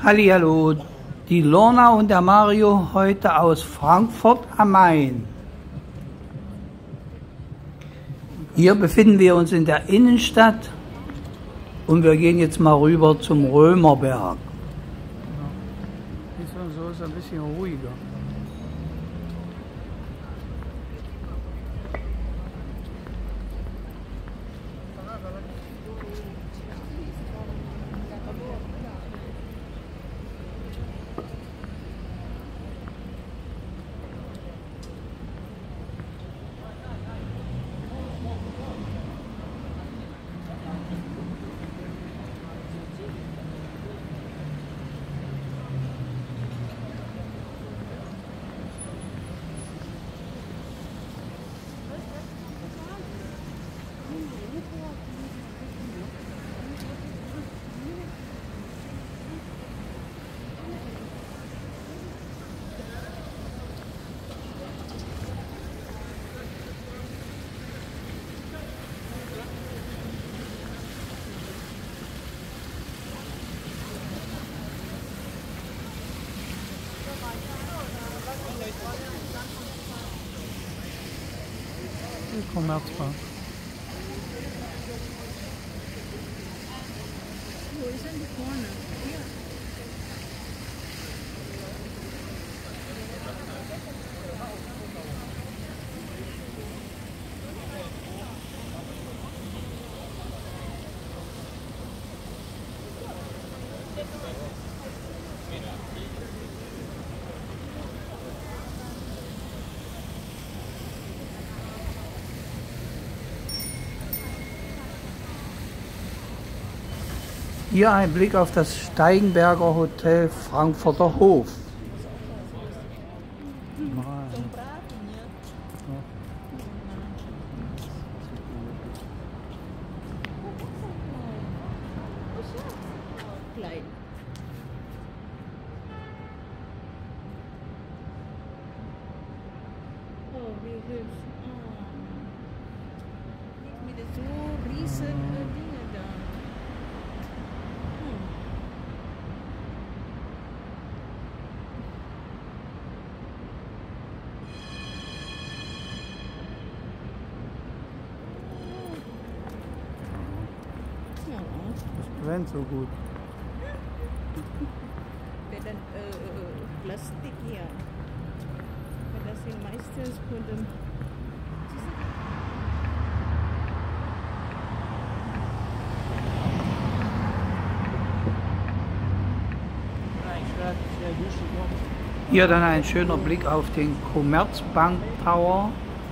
Hallihallo, die Lorna und der Mario heute aus Frankfurt am Main. Hier befinden wir uns in der Innenstadt und wir gehen jetzt mal rüber zum Römerberg. So ist es ein bisschen ruhiger. Commerzbank. Wo ist denn die vorne? Hier. Hier ein Blick auf das Steigenberger Hotel Frankfurter Hof. Klein. Oh, wie hübsch. Mit so riesen Dinge da. Das brennt so gut. Dann Plastik hier. Das sind meistens von dem Hier dann ein schöner Blick auf den Commerzbank Tower.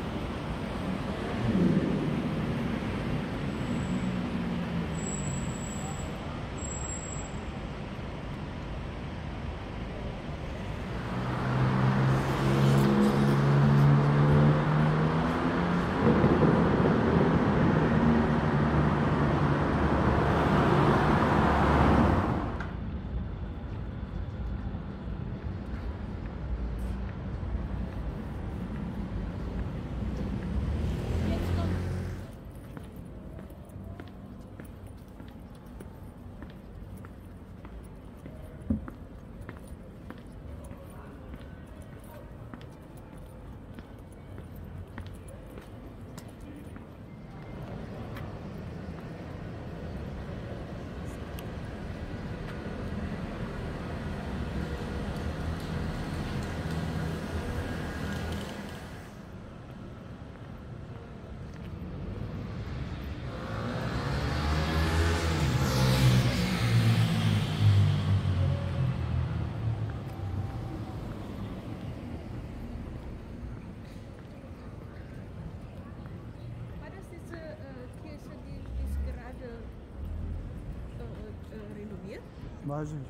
Weiß ich.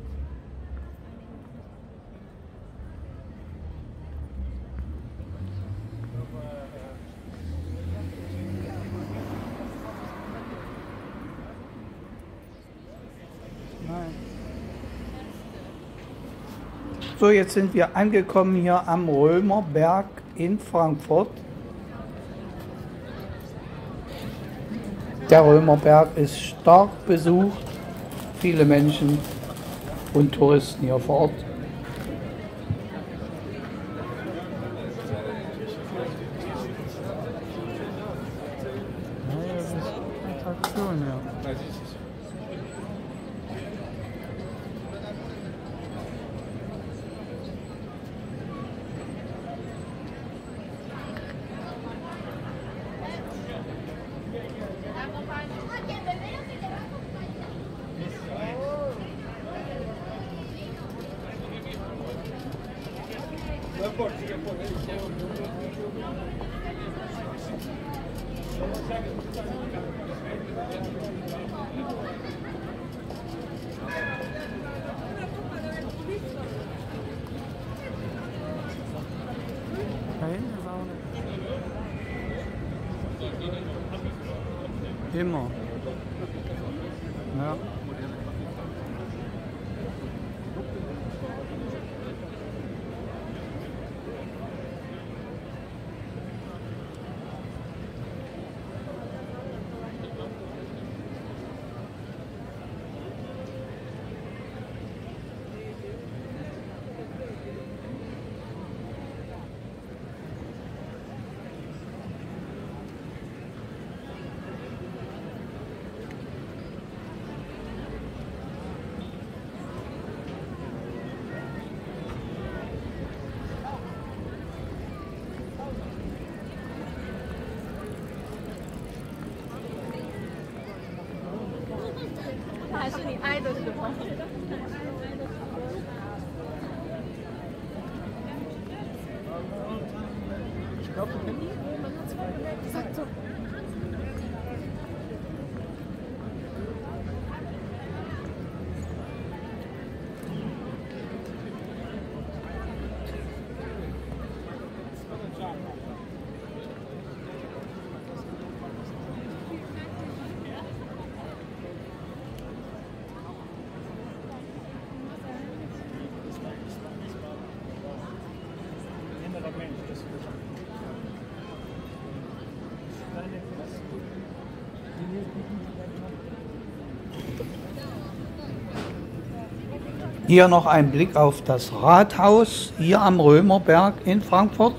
Nein. So, jetzt sind wir angekommen hier am Römerberg in Frankfurt. Der Römerberg ist stark besucht. Viele Menschen und Touristen hier vor Ort. Ja, das ist Attraktion, ja. Da hinten ist auch eine. Immer. Ja. 还是你挨的时候。 Ich glaube, du kennst ihn. Sag so. Hier noch ein Blick auf das Rathaus hier am Römerberg in Frankfurt.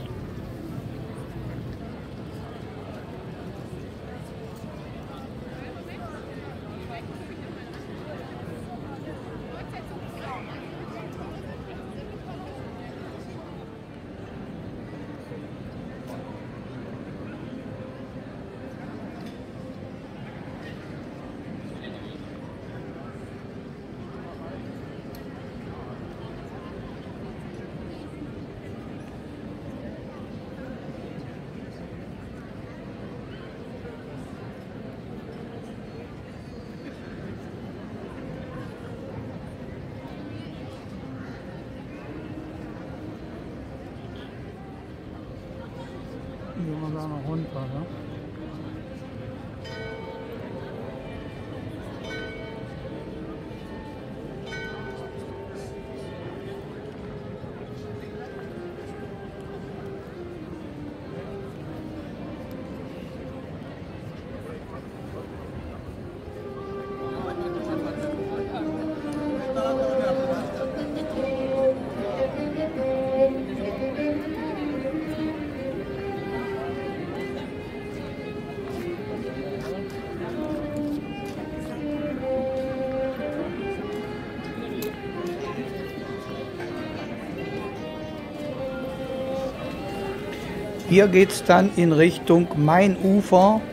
Gehen wir da noch runter, ne? Hier geht es dann in Richtung Mainufer.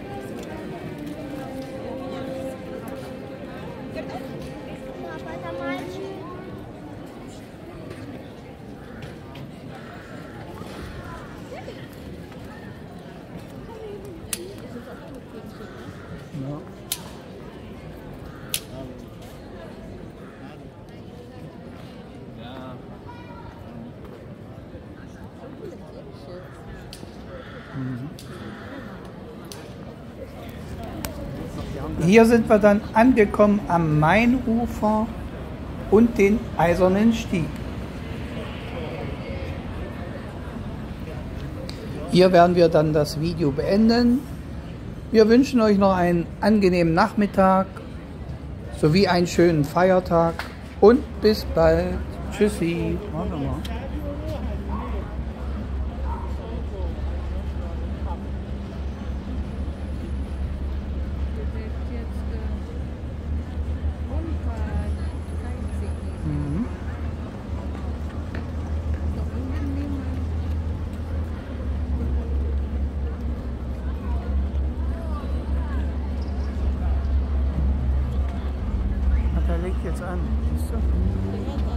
Ja. Hier sind wir dann angekommen am Mainufer und den Eisernen Stieg. Hier werden wir dann das Video beenden. Wir wünschen euch noch einen angenehmen Nachmittag sowie einen schönen Feiertag Und bis bald. Tschüssi. Warte mal. Der wird jetzt Rundfahrt, Sightseeing. Mhm. So angenehmer. Der legt jetzt an. Siehst du?